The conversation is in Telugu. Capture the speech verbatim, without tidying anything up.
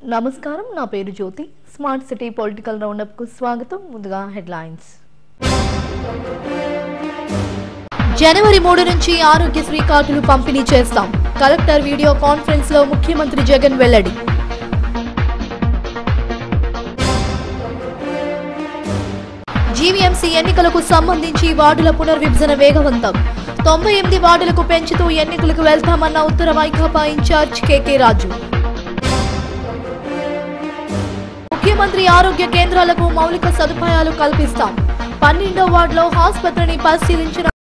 నమస్కారం, నా పేరు Jyothi. Smart city political roundup కు స్వాగతం. ముందుగా హెడ్లైన్స్. జనవరి మూడు నుంచి ఆరోగ్యశ్రీ కార్డులు పంపిణీ చేస్తాం. కలెక్టర్ వీడియో కాన్ఫరెన్స్ లో ముఖ్యమంత్రి జగన్ వెల్లడి. జీవీఎంసీ ఎన్నికలకు సంబంధించి వార్డుల పునర్విభజన వేగవంతం. తొంభై ఎనిమిది వార్డులకు పెంచుతూ ఎన్నికలకు వెళ్తామన్న ఉత్తర వైకాపా ఇన్ఛార్జ్ కేకే రాజు. ముఖ్యమంత్రి ఆరోగ్య కేంద్రాలకు మౌలిక సదుపాయాలు కల్పిస్తాం. పన్నెండో వార్డులో ఆసుపత్రిని పరిశీలించిన